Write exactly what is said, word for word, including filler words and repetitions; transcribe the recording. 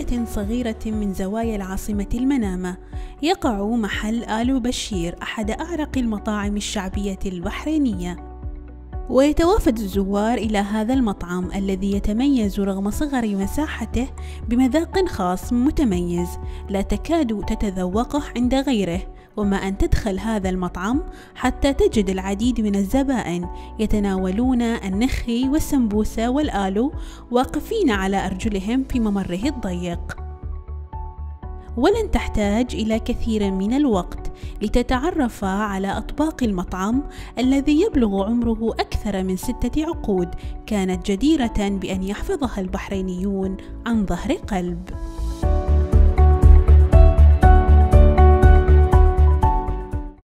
زاوية صغيرة من زوايا العاصمة المنامة يقع محل آلو بشير، أحد أعرق المطاعم الشعبية البحرينية. ويتوافد الزوار إلى هذا المطعم الذي يتميز رغم صغر مساحته بمذاق خاص متميز لا تكاد تتذوقه عند غيره. وما أن تدخل هذا المطعم حتى تجد العديد من الزبائن يتناولون النخي والسمبوسة والآلو واقفين على أرجلهم في ممره الضيق. ولن تحتاج إلى كثير من الوقت لتتعرف على أطباق المطعم الذي يبلغ عمره أكثر من ستة عقود، كانت جديرة بأن يحفظها البحرينيون عن ظهر قلب.